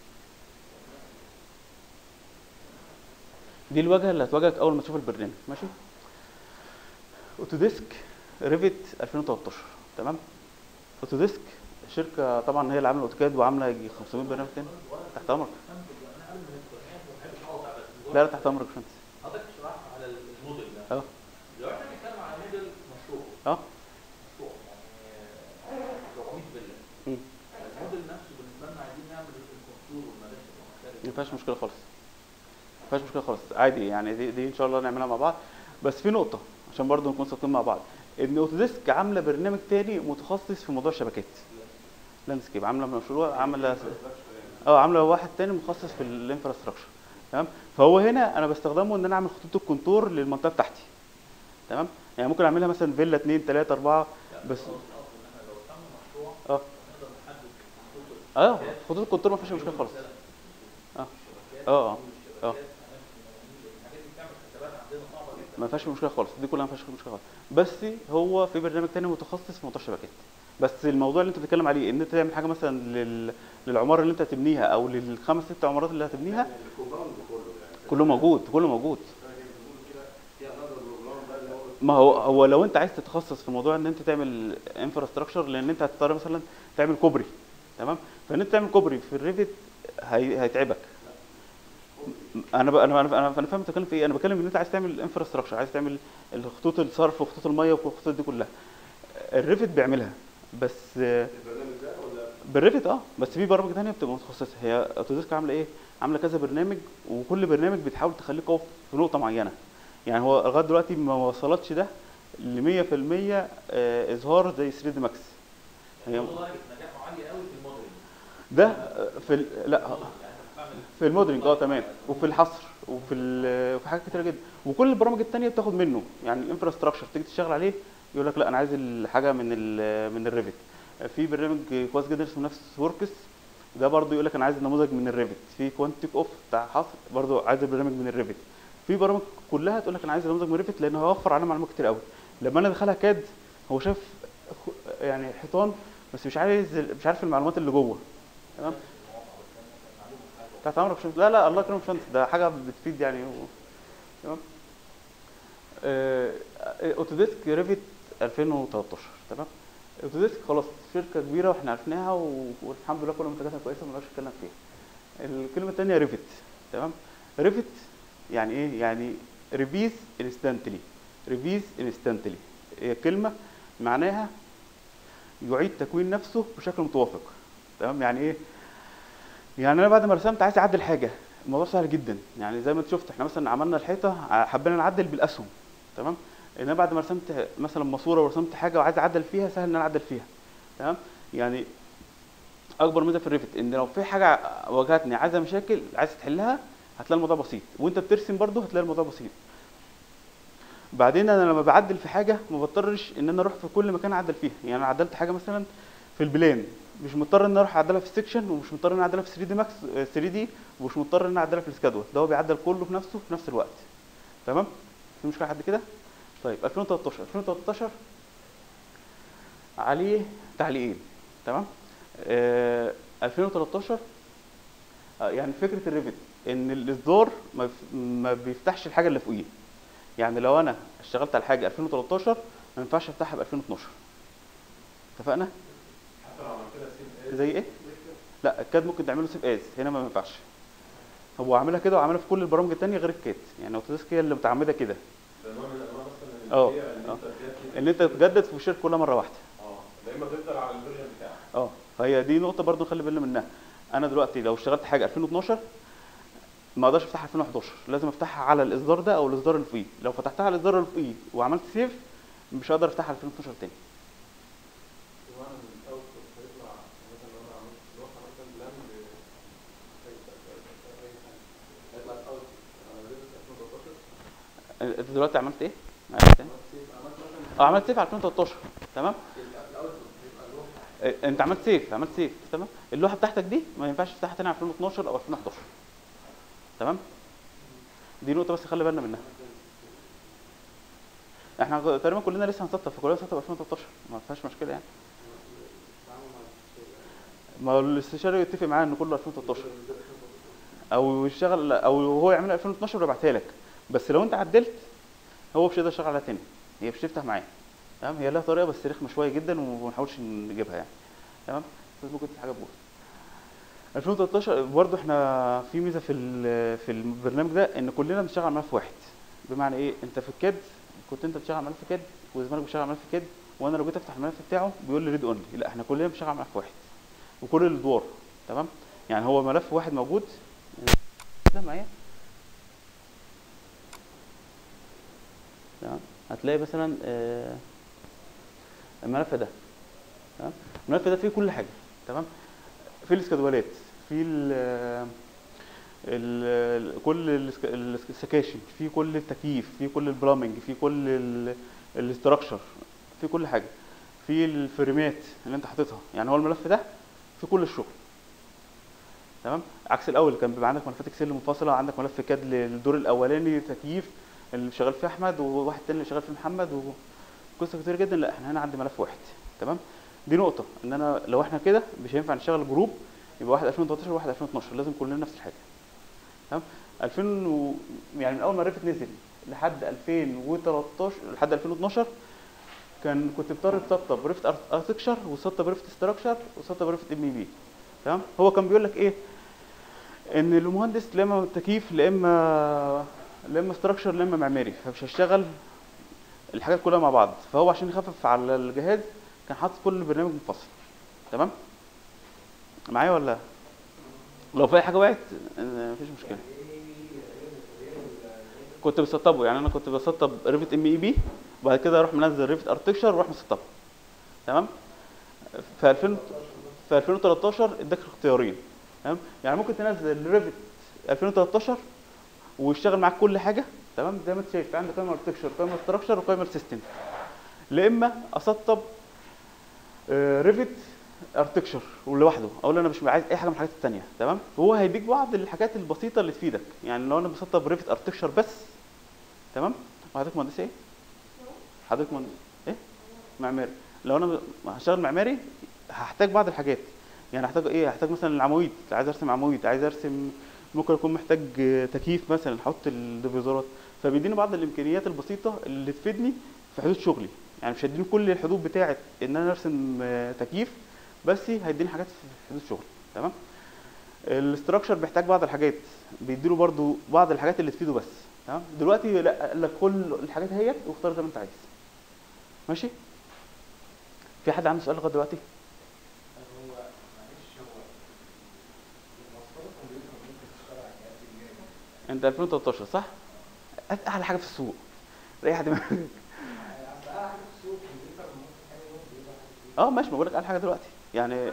دي الواجهه اللي هتواجهك اول ما تشوف البرنامج. ماشي. اوتوديسك ريفت ألفين وتلتاشر. تمام. اوتوديسك شركه طبعا هي اللي عامله اوتوكاد وعامله يجي خمسمية برنامج تاني. تحت امرك. لا لا تحت امرك يا باشمهندس. حضرتك شرحت على الموديل ده. اه لو احنا بنتكلم على موديل مشروع اه مشروع يعني أربعمية فيلا، مم. الموديل نفسه بالنسبه لنا عايزين نعمل الكونتور والمدارس المختلفه. ما فيهاش مشكله خالص، ما فيهاش مشكله خالص عادي. يعني دي, دي ان شاء الله نعملها مع بعض. بس في نقطه عشان برضه نكون صادقين مع بعض، ان اوتوديسك عامله برنامج تاني متخصص في موضوع الشبكات، لاندسكيب. عامله مشروع عامله اه عامله واحد تاني متخصص في الانفراستراكشر. تمام. فهو هنا انا بستخدمه ان انا اعمل خطوط الكونتور للمنطقه بتاعتي. تمام. يعني ممكن اعملها مثلا فيلا اتنين تلاته اربعه بس. اه اه خطوط الكونتور ما فيش مشكله خالص. اه اه اه اه ما فيهاش مشكله خالص، دي كلها ما فيهاش مشكله خالص. بس هو في برنامج تاني متخصص في موضوع الشبكات. بس الموضوع اللي انت بتتكلم عليه ان انت تعمل حاجه مثلا لل... للعماره اللي انت هتبنيها او للخمس ست عمارات اللي هتبنيها الكومباوند كله يعني كله موجود، كله موجود. انا جاي بقول كده في انذر بروجرام بقى اللي هو ما هو هو لو انت عايز تتخصص في موضوع ان انت تعمل انفراستراكشر، لان انت هتضطر مثلا تعمل كوبري. تمام. فان انت تعمل كوبري في الريفت هي... هيتعبك. انا ب... انا انا انا فاهم انت بتتكلم في ايه. انا بتكلم ان انت عايز تعمل انفراستراكشر، عايز تعمل الخطوط الصرف وخطوط الميه والخطوط دي كلها. الريفت بيعملها بس البرنامج ده ولا بالريفت اه بس في برامج ثانيه بتبقى متخصصه. هي اوتوديسك عامله ايه؟ عامله كذا برنامج وكل برنامج بتحاول تخليك قوي في نقطه معينه. يعني هو لغايه دلوقتي ما وصلتش ده ل مية في المية آه، اظهار زي ثري دي ماكس. هي درجه نجاحه عاليه قوي في الموديل. ده في ال... لا في الموديلنج اه تمام، وفي الحصر وفي ال... وفي حاجات كتيره جدا. وكل البرامج الثانيه بتاخد منه. يعني الانفراستراكشر تيجي تشتغل عليه يقول لك لا انا عايز الحاجه من ال... من الريفت. في برنامج كويس جدا اسمه نفس وركس، ده برضه يقول لك انا عايز النموذج من الريفت. في كوانتيك اوف بتاع حصر برضه عايز البرنامج من الريفت. في برامج كلها تقول لك انا عايز النموذج من الريفت لانه هيوفر علينا معلومات كتير قوي. لما انا دخلها كاد هو شاف يعني حيطان بس مش عايز مش عارف المعلومات اللي جوه. تمام. تحت امرك شمس. لا لا الله يكرمك شمس، ده حاجه بتفيد يعني. تمام. آه، اوتوديسك ريفت ألفين وتلتاشر. تمام. اوتوديسك خلاص شركه كبيره واحنا عرفناها و- والحمد لله كل منتجاتها كويسه ما نقدرش نتكلم فيها. الكلمه الثانيه ريفت. تمام. ريفت يعني ايه؟ يعني ريفيز انستنتلي. ريفيز انستنتلي هي كلمه معناها يعيد تكوين نفسه بشكل متوافق. تمام. يعني ايه؟ يعني انا بعد ما رسمت عايز اعدل حاجه، الموضوع سهل جدا. يعني زي ما انت شفت احنا مثلا عملنا الحيطه ع- حبينا نعدل بالاسهم. تمام. ان انا بعد ما رسمت مثلا ماسوره ورسمت حاجه وعايز اعدل فيها سهل ان انا اعدل فيها. تمام. يعني اكبر ميزه في الريفت ان لو في حاجه واجهتني عايزه مشاكل عايز تحلها هتلاقي الموضوع بسيط، وانت بترسم برضه هتلاقي الموضوع بسيط. بعدين انا لما بعدل في حاجه ما بضطرش ان انا اروح في كل مكان اعدل فيها. يعني انا عدلت حاجه مثلا في البلان مش مضطر ان انا اروح اعدلها في السكشن، ومش مضطر ان انا اعدلها في ثري دي ماكس ثري دي، ومش مضطر ان انا اعدلها في السكادول. ده هو بيعدل كله في نفسه في نفس الوقت. تمام. في مشكله لحد كده؟ طيب ألفين وتلتاشر ألفين وتلتاشر عليه تعليقين. تمام. آه ألفين وتلتاشر آه يعني فكره الريفت ان الاصدار ما, بيف- ما بيفتحش الحاجه اللي فوقيه. يعني لو انا اشتغلت على حاجه ألفين وتلتاشر ما ينفعش افتحها ب ألفين واتناشر. اتفقنا؟ حتى لو عملت كده سيم زي ايه؟ لا الكاد ممكن تعمله سيف از، هنا ما ينفعش. هو عاملها كده وعاملها في كل البرامج التانية غير الكاد، يعني اوتوديسك هي اللي متعمده كده. ده نوع من الانواع مثلا اه اللي هي ان اه انت تجدد ان انت تجدد في الشركه كلها مره واحده. اه يا اما تفضل على الفيرجن بتاعك. اه فهي دي نقطه برضو نخلي بالنا منها. انا دلوقتي لو اشتغلت حاجه ألفين واتناشر ما اقدرش افتحها ألفين وحداشر، لازم افتحها على الاصدار ده او الاصدار اللي فوقيه. لو فتحتها على الاصدار اللي فوقيه وعملت سيف مش هقدر افتحها ألفين واتناشر تاني. ومعنى ان الاوتبوت هيطلع مثلا لو انا عملت لوحه مثلا بلان هيطلع الاوتبوت ريفت ألفين وتلتاشر. انت دلوقتي عملت ايه؟ عملت ايه؟ عملت سيف عملت مثلا اه عملت سيف على ألفين وتلتاشر تمام. الاوتبوت هيبقى لوحه. اه، انت عملت سيف عملت سيف تمام. اللوحه بتاعتك دي ما ينفعش تفتحها تاني على ألفين واتناشر او ألفين وحداشر تمام. دي نقطه بس خلي بالنا منها. احنا تقريبا كلنا لسه هنسطب، فكلنا هنسطب ألفين وتلتاشر ما فيهاش مشكله يعني. ما هو الاستشاري يتفق معاه ان كله ألفين وتلتاشر او يشتغل او هو يعمل ألفين واتناشر ويبعتها لك. بس لو انت عدلت هو مش هيقدر يشتغل عليها تاني، هي مش هتفتح معاه تمام. هي لها طريقه بس رخمه شويه جدا وما نحاولش نجيبها يعني تمام. بس ممكن في حاجه تبوظ. ألفين وتلتاشر برضه احنا في ميزه في ال- في البرنامج ده ان كلنا بنشتغل على ملف واحد. بمعنى ايه؟ انت في الكاد كنت انت بتشتغل على ملف كاد وزمانك بيشتغل على ملف كاد، وانا لو جيت افتح الملف بتاعه بيقول لي ريد اونلي. لا احنا كلنا بنشتغل على ملف واحد وكل الادوار تمام. يعني هو ملف واحد موجود ده معايا تمام. هتلاقي مثلا آه، الملف ده تمام. الملف ده فيه كل حاجه تمام. في الاسكادولات، في ال ال كل الاسك- الاسك- السكاشن، في كل التكييف، في كل البلامنج، في كل الاستراكشر، في كل حاجه، في الفريمات اللي انت حاططها. يعني هو الملف ده في كل الشغل تمام. عكس الاول كان بيبقى عندك ملفات اكسل منفصله، عندك ملف كاد للدور الاولاني تكييف اللي شغال فيه احمد وواحد تاني اللي شغال فيه محمد وقصه كتير جدا. لا احنا هنا عندي ملف واحد تمام. دي نقطه ان انا لو احنا كده مش هينفع نشتغل جروب يبقى واحد ألفين وتلتاشر وواحد ألفين واتناشر، لازم كلنا نفس الحاجه تمام. ألفين و... يعني من اول ما الريفت نزل لحد ألفين وتلتاشر لحد ألفين واتناشر كان كنت بضطر تسطب ريفت اركتشر وتسطب ريفت ستراكشر وتسطب ريفت ام اي بي تمام. هو كان بيقول لك ايه؟ ان المهندس لا اما تكييف لا اما لا اما ستراكشر لا اما معماري، فمش هيشتغل الحاجات كلها مع بعض. فهو عشان يخفف على الجهاز كان حاطط كل برنامج منفصل تمام. معايا ولا لو في اي حاجه وقعت آه، مفيش مشكله. كنت بسطبه، يعني انا كنت بسطب ريفت ام اي بي وبعد كده اروح منزل ريفت اركتشر واروح مسطبه تمام. في ألفين في ألفين وتلتاشر اداك اختيارين تمام. يعني ممكن تنزل ريفت ألفين وتلتاشر ويشتغل معاك كل حاجه تمام زي ما انت شايف. عندك قائمه اركتشر قائمه ستراكشر وقائمه سيستم. لا اما اسطب ريفت اركتشر ولوحده اقول انا مش عايز اي حاجه من الحاجات الثانيه تمام. وهو هيديك بعض الحاجات البسيطه اللي تفيدك. يعني لو انا بسطب ريفت اركتشر بس تمام. وحضرتك مهندس ايه؟ حضرتك مهندس ايه؟ معماري. لو انا هشتغل معماري هحتاج بعض الحاجات. يعني هحتاج ايه؟ هحتاج مثلا العواميد، عايز ارسم عواميد، عايز ارسم ممكن اكون محتاج تكييف مثلا احط الديفيزورات. فبيديني بعض الامكانيات البسيطه اللي تفيدني في حدود شغلي. يعني مش هيديني كل الحدود بتاعه ان انا ارسم تكييف، بس هيديني حاجات في حدود شغلي تمام. الاستراكشر بيحتاج بعض الحاجات بيديله برضو بعض الحاجات اللي تفيده بس تمام. دلوقتي لا قال لك كل الحاجات اهيت واختار زي ما انت عايز ماشي. في حد عنده سؤال لغايه دلوقتي؟ هو معلش هو المواصفات الكمبيوتر ممكن تشتغل على جهاز الجهاز انت ألفين وتلتاشر صح؟ هات احلى حاجه في السوق ريح دماغك. اصل اعلى حاجه في السوق الكمبيوتر ممكن تاني يوم بيبقى حاجه فيه. اه ماشي، ما بقول لك احلى حاجه دلوقتي يعني.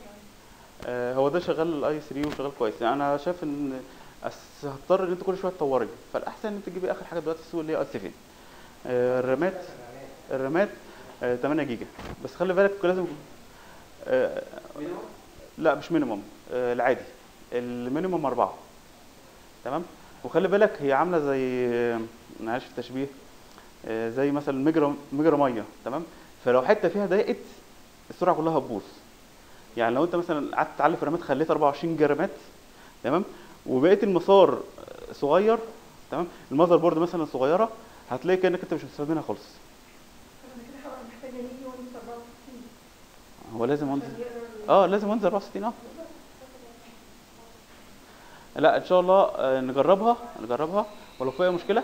آه هو ده شغال الاي ثلاثة وشغال كويس. يعني انا شايف ان أس- هتضطر ان انت كل شويه تطوري، فالاحسن ان انت تجيبي اخر حاجه دلوقتي في السوق اللي هي اي سبعة. آه الرامات الرامات آه تمانية جيجا بس خلي بالك لازم آه لا مش مينيموم آه العادي. المينيموم أربعة تمام. وخلي بالك هي عامله زي آه، معلش في التشبيه آه، زي مثلا مجرى مجرى ميه تمام. فلو حته فيها ضاقت السرعه كلها هتبوظ. يعني لو انت مثلا قعدت تعلي في رامات خليت أربعة وعشرين جيجا رامات تمام وبقيت المسار صغير تمام، المذر بورد مثلا صغيره، هتلاقي كانك انت مش مستخدمها خالص. طب انا كده هبقى محتاجه نيجي ويندوز أربعة وستين هو لازم ويندوز عشان يقدر اه لازم ويندوز أربعة وستين اه لا ان شاء الله آه، نجربها نجربها ولو فيها مشكله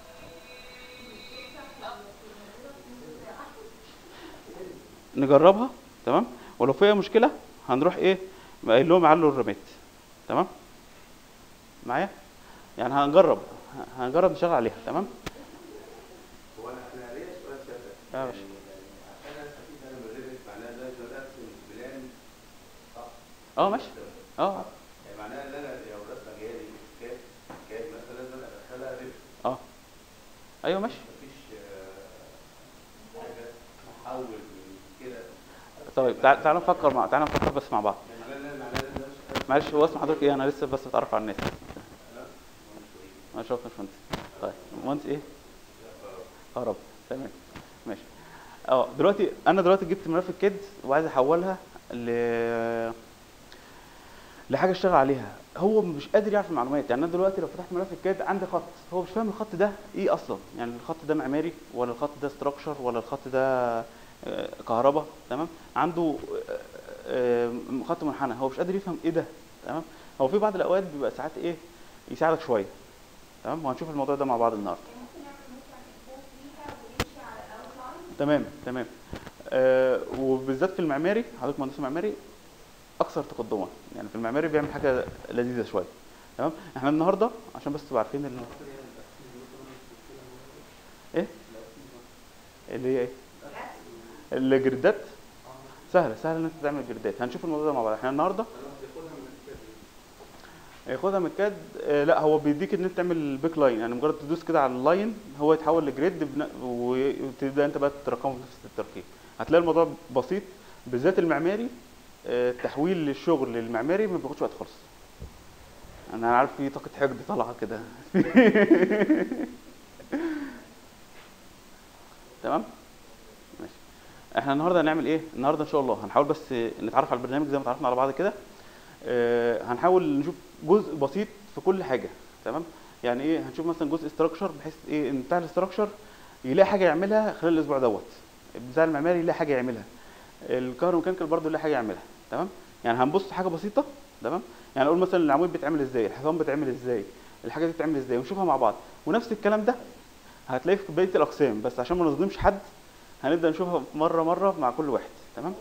نجربها تمام، ولو فيها مشكله هنروح ايه قايل لهم يعلوا الرامات. تمام معايا، يعني هنجرب هنجرب نشتغل عليها. تمام هو انا انا ليا سؤال سيادتك. يا يعني باشا. عشان استفيد انا من الريفت معناها ان انا لازم ارسم بلان صح؟ اه ماشي اه يعني معناها ان انا لو رسمه جايه لي كاد كاد مثلا لازم ادخلها ريفت. اه ايوه ماشي. مفيش آه، حاجه محول من كده. طيب تعال تعال نفكر مع تعال نفكر بس مع بعض. يعني معناها معناها لازم أرسم- معلش هو اسم حضرتك ايه؟ انا لسه بس بتعرف على الناس. أنا انا شايف مش مهندس. طيب مهندس ايه؟ كهرباء. تمام ماشي. اه دلوقتي انا دلوقتي جبت ملف الكيد وعايز احولها ل لحاجه اشتغل عليها. هو مش قادر يعرف المعلومات. يعني انا دلوقتي لو فتحت ملف الكاد عندي خط، هو مش فاهم الخط ده ايه اصلا. يعني الخط ده معماري ولا الخط ده ستراكشر ولا الخط ده آه، كهرباء. تمام عنده آه، آه، خط منحنى، هو مش قادر يفهم ايه ده. تمام هو في بعض الاوقات بيبقى ساعات ايه يساعدك شويه. تمام وهنشوف الموضوع ده مع بعض النهارده. تمام تمام آه وبالذات في المعماري، حضرتك مهندس معماري اكثر تقدما. يعني في المعماري بيعمل حاجه لذيذه شويه. تمام احنا النهارده عشان بس تبقوا عارفين ال- ايه اللي هي ايه الجريدات. سهله سهله ان انت تعمل جريدات. هنشوف الموضوع ده مع بعض. احنا النهارده ياخدها من الكاد. آه لا هو بيديك ان انت تعمل بيك لاين. يعني مجرد تدوس كده على اللاين هو يتحول لجريد بن- وتبدا انت بقى ترقمه في نفس الترقيم. هتلاقي الموضوع بسيط بالذات المعماري. آه، تحويل الشغل للمعماري ما بياخدش وقت خالص. انا عارف في طاقه حقد طالعه كده. تمام ماشي. احنا النهارده هنعمل ايه؟ النهارده ان شاء الله هنحاول بس نتعرف على البرنامج زي ما اتعرفنا على بعض كده. آه، هنحاول نشوف جزء بسيط في كل حاجه. تمام يعني ايه هنشوف مثلا جزء استراكشر بحيث ايه ان بتاع الاستراكشر يلاقي حاجه يعملها خلال الاسبوع دوت. بتاع المعماري يلاقي حاجه يعملها. الكهروميكانيكال برضه يلاقي حاجه يعملها. تمام يعني هنبص حاجه بسيطه. تمام يعني اقول مثلا العمود بيتعمل ازاي، الحيطان بتتعمل ازاي، الحاجه دي بتتعمل ازاي ونشوفها مع بعض. ونفس الكلام ده هتلاقيه في بقيه الاقسام بس عشان ما نظلمش حد هنبدا نشوفها مره مره مع كل واحد. تمام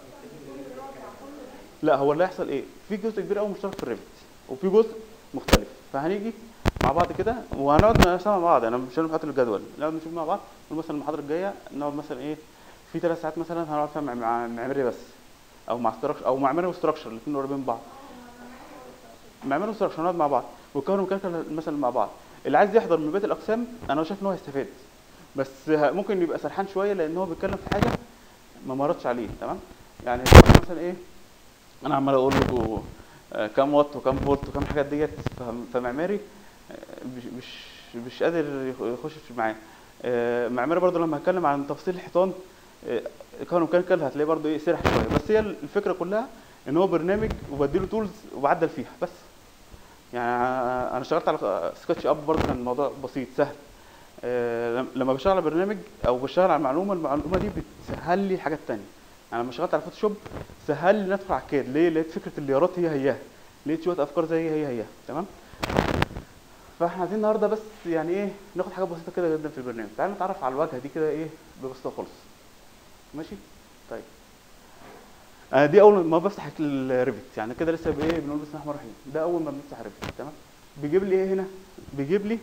لا هو اللي هيحصل ايه في جزء كبير قوي مشترك في الريفت وفي جزء مختلف. فهنيجي مع بعض كده وهنقعد نسمع مع بعض. انا مش هنحط الجدول نقعد نشوف مع بعض. نقول مثلا المحاضره الجايه نقعد مثلا ايه في ثلاث ساعات مثلا هنقعد فيها مع مع معماري بس او مع ستراكشر او معماري وستراكشر الاثنين قريبين من بعض. معماري وستراكشر نقعد مع بعض والكهروميكانيكال مثلا مع بعض. اللي عايز يحضر من بقيه الاقسام انا شايف ان هو هيستفاد بس ه- ممكن يبقى سرحان شويه لان هو بيتكلم في حاجه ما مرتش عليه. تمام يعني مثلا ايه انا عمال اقول له آه، كام وات وكام فولت وكام حاجات ديت فم- فمعماري آه، مش مش مش قادر يخ- يخش في معاه. آه، معماري برضه لما هتكلم عن تفصيل الحيطان الكهروميكانيكال هتلاقيه برضه ايه سرح شويه. بس هي الفكره كلها ان هو برنامج وبديله تولز وبعدل فيها بس. يعني انا اشتغلت على سكتش اب برضه كان الموضوع بسيط سهل. آه، لم- لما بشتغل على برنامج او بشتغل على معلومه المعلومه دي بتسهل لي حاجات تانية. يعني لما اشتغلت على فوتوشوب سهل لي ندخل على الكاد. ليه؟ لقيت فكره الليارات هي هيها، لقيت شويه افكار زي هي هي. تمام فاحنا عايزين النهارده بس يعني ايه ناخد حاجات بسيطه كده جدا في البرنامج. تعالوا نتعرف على الواجهه دي كده ايه ببساطه خالص. ماشي طيب آه دي اول ما بفتح الريفت. يعني كده لسه بايه بنقول بسم الله الرحمن الرحيم. ده اول ما بنفتح الريفت. تمام بيجيب لي ايه هنا؟ بيجيب لي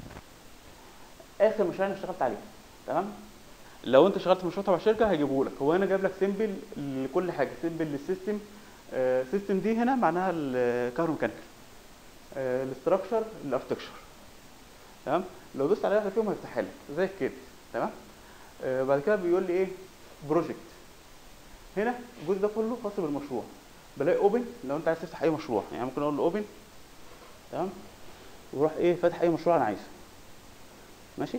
اخر مشروع انا اشتغلت عليه. تمام لو انت اشتغلت في مشروع تبع شركه هيجيبه لك. هو هنا جايب لك سيمبل لكل حاجه. سيمبل للسيستم. آه سيستم دي هنا معناها الكهروميكانيكال. آه الاستراكشر الاركتكشر. تمام لو دوست على واحده فيهم هيفتحها لك زي كده. تمام آه بعد كده بيقول لي ايه بروجكت. هنا الجزء ده كله خاص بالمشروع. بلاقي اوبن لو انت عايز تفتح اي مشروع. يعني ممكن اقول له اوبن. تمام وروح ايه فاتح اي مشروع انا عايزه. ماشي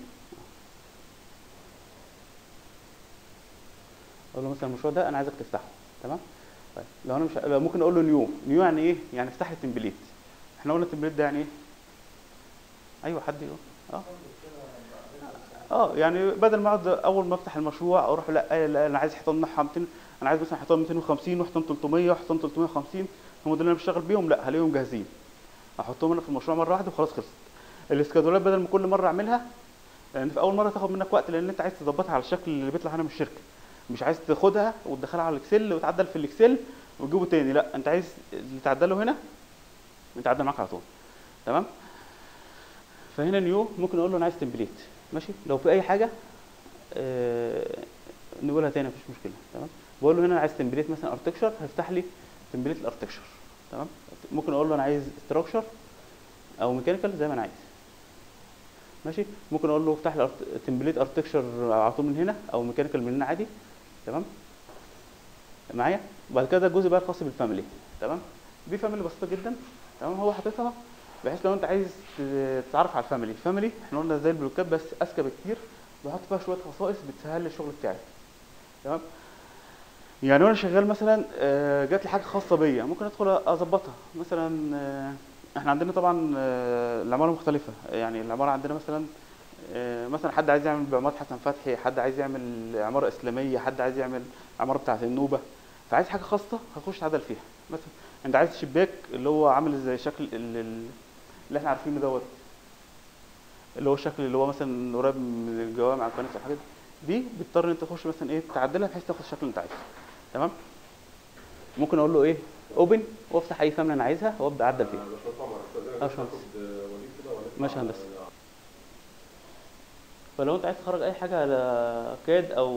اقول له مثلا المشروع ده انا عايزك تفتحه. تمام طيب لو انا مش لو ممكن اقول له نيو. نيو يعني ايه؟ يعني افتح لي التمبليت. احنا قلنا التمبليت ده يعني ايه؟ ايوه حد يقول اه اه يعني بدل ما اقعد اول ما افتح المشروع اروح لا, لا انا عايز حيطان نحها مئتين. انا عايز مثلا حيطان مئتين وخمسين وحيطان ثلاثمية وحيطان ثلاثمية وخمسين هم دول اللي انا بشتغل بيهم. لا هلاقيهم جاهزين. احطهم انا في المشروع مره واحده وخلاص خلصت. الاسكادولات بدل ما كل مره اعملها، لان في اول مره تاخد منك وقت، لان انت عايز تظبطها على الشكل اللي بيطلع هنا من الشركه، مش عايز تاخدها وتدخلها على الاكسل وتعدل في الاكسل وتجيبه تاني، لا انت عايز اللي تعدله هنا يتعدل معاك على طول. تمام. فهنا نيو ممكن اقول له انا عايز تمبليت، ماشي. لو في اي حاجه آه نقولها تاني مفيش مشكله. تمام. بقول له هنا انا عايز تمبليت مثلا ارتكشر، هيفتح لي تمبليت الارتكشر. تمام. ممكن اقول له انا عايز ستراكشر او ميكانيكال زي ما انا عايز، ماشي. ممكن اقول له افتح لي تمبليت ارتكشر على طول من هنا، او ميكانيكال من هنا عادي. تمام معايا. وبعد كده الجزء بقى الخاص بالفاميلي. تمام. دي فاميلي بسيطه جدا. تمام. هو حاططها بحيث لو انت عايز تتعرف على الفاميلي. الفاميلي احنا قلنا زي البلوكات بس اذكى بكتير، بحط فيها شويه خصائص بتسهل لي الشغل بتاعي. تمام. يعني وانا شغال مثلا آه، جات لي حاجه خاصه بيا، ممكن ادخل اظبطها. مثلا آه، احنا عندنا طبعا آه، العماره مختلفه. يعني العماره عندنا مثلا آه، مثلا حد عايز يعمل بعماره حسن فتحي، حد عايز يعمل عماره اسلاميه، حد عايز يعمل عماره بتاعه النوبه، فعايز حاجه خاصه هخش اتعدل فيها. مثلا انت عايز شباك اللي هو عامل زي شكل ال- ال- اللي احنا عارفينه دوت، اللي هو الشكل اللي هو مثلا قريب من الجوامع او الكنائس والحاجات دي، دي بتضطر ان انت تخش مثلا ايه تعدلها بحيث تاخد الشكل اللي انت عايزه. تمام. ممكن اقول له ايه اوبن وافتح اي فاميلي انا عايزها وابدا اعدل فيها. اه شمس. ماشي يا هندسه. فلو انت عايز تخرج اي حاجه على كاد او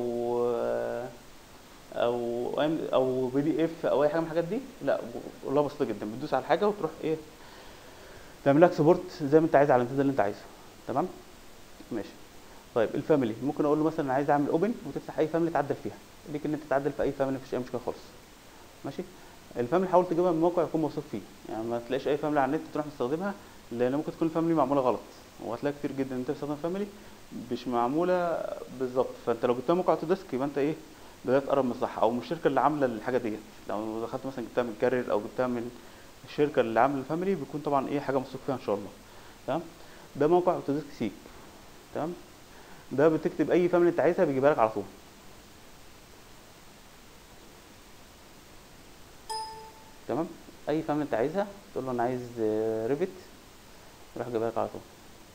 او او بي دي اف او اي حاجه من الحاجات دي، لا والله بسيطه جدا، بتدوس على الحاجه وتروح ايه تعمل لك سبورت زي ما انت عايز على الامتداد اللي انت عايزه. تمام ماشي. طيب الفاميلي ممكن اقول له مثلا انا عايز اعمل اوبن وتفتح اي فاميلي تعدل فيها، ليك ان انت تعدل في اي فاميلي مفيش اي مشكله خالص. ماشي. الفاميلي حاول تجيبها من موقع يكون موثوق فيه، يعني ما تلاقيش اي فاميلي على النت تروح تستخدمها، لان ممكن تكون الفاميلي معموله غلط، وهتلاقي كتير جدا انت بتستخدم فاميلي مش معموله بالظبط. فانت لو جبتها موقع اوتوديسك يبقى انت ايه بدات تقرب من الصح، او من الشركه اللي عامله الحاجه ديت. لو دخلت مثلا جبتها من كارير او جبتها من الشركه اللي عامله الفاميلي بيكون طبعا ايه حاجه موثوق فيها ان شاء الله. تمام. ده موقع اوتوديسك سيك. تمام. ده بتكتب اي فاميلي انت عايزها بيجيبها لك على طول. تمام. اي فاميلي انت عايزها تقول له انا عايز ريفت يروح جايبها لك على طول.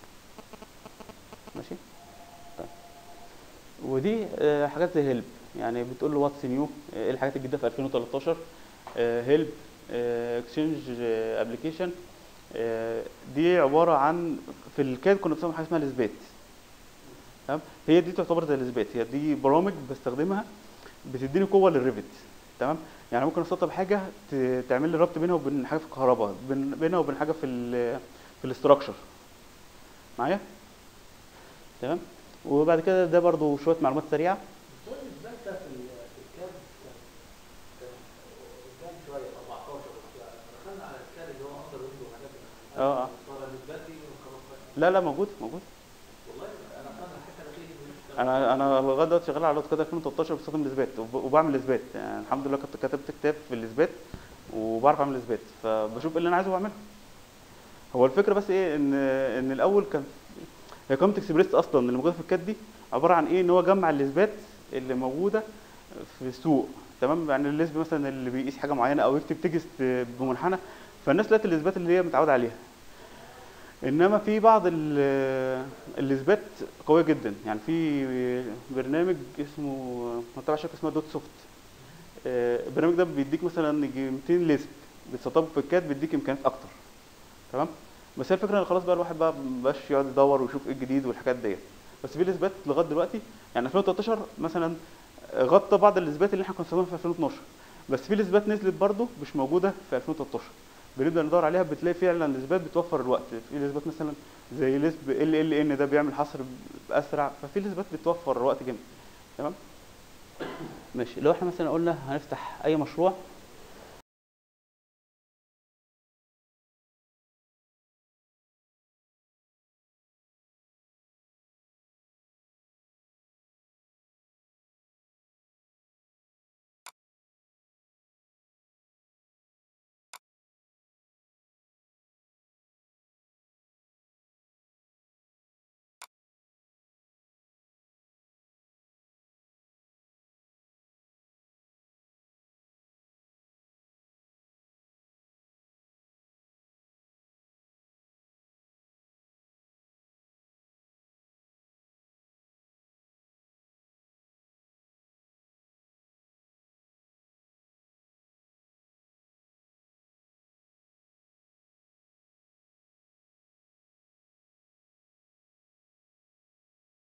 ماشي. طيب ودي آه، حاجات زي هيلب، يعني بتقول له واتس نيو، ايه الحاجات الجديده في ألفين وتلتاشر. هيلب اكسشينج ابلكيشن، دي عباره عن في الكاد كنا بنستخدم حاجه اسمها الاثبات. تمام. هي دي تعتبر زي الاثبات، هي دي برامج بستخدمها بتديني قوه للريفت. تمام. يعني ممكن اسطب حاجه ت- تعمل لي ربط بينها وبين حاجه في الكهرباء، بين- بينها وبين حاجه في ال في الاستراكشر معايا. تمام. وبعد كده ده برضو شويه معلومات سريعه. السؤال الإثبات ده في ال- في الكاد كان كان قدام شوية أربعتاشر بس دخلنا على الكاد اللي هو أندر ويندو وحاجات كده. اه اه صار الإثبات دي خلاص بقى. لا لا موجود موجود. والله أنا فاهم الحتة الأخيرة دي مش انا انا لغايه دلوقتي شغال على اوتوكاد ألفين وتلتاشر بستخدم الاثبات وب- وبعمل اثبات، يعني الحمد لله كنت كتبت كتاب في الاثبات وبعرف اعمل اثبات، فبشوف ايه اللي انا عايزه واعمله. هو الفكره بس ايه ان ان الاول كان هي كومت اكسبريس اصلا اللي موجوده في الكاد دي عباره عن ايه ان هو جمع الاثبات اللي موجوده في السوق. تمام. يعني الليسب مثلا اللي بيقيس حاجه معينه او يكتب تكست بمنحنى، فالناس لقت الاثبات اللي هي متعوده عليها. انما في بعض ال- الاثبات قويه جدا، يعني في برنامج اسمه تبع شركه اسمها دوت سوفت. آه، البرنامج ده بيديك مثلا يجي مئتين ليست بتسطبه في الكاد بيديك امكانيات اكتر. تمام. بس هي الفكره ان خلاص بقى الواحد بقى مبقاش يقعد يدور ويشوف ايه الجديد والحاجات ديت. بس في الاثبات لغايه دلوقتي يعني ألفين وتلتاشر مثلا غطى بعض الاثبات اللي احنا كنا بنستخدمها في ألفين واتناشر، بس في الاثبات نزلت برضه مش موجوده في ألفين وتلتاشر. بنبدا ندور عليها بتلاقي فعلا الاثبات بتوفر الوقت. في الاثبات مثلا زي لسب ال ال ان ده بيعمل حصر اسرع، ففي الاثبات بتوفر وقت جامد. تمام. ماشي. لو احنا مثلا قلنا هنفتح اي مشروع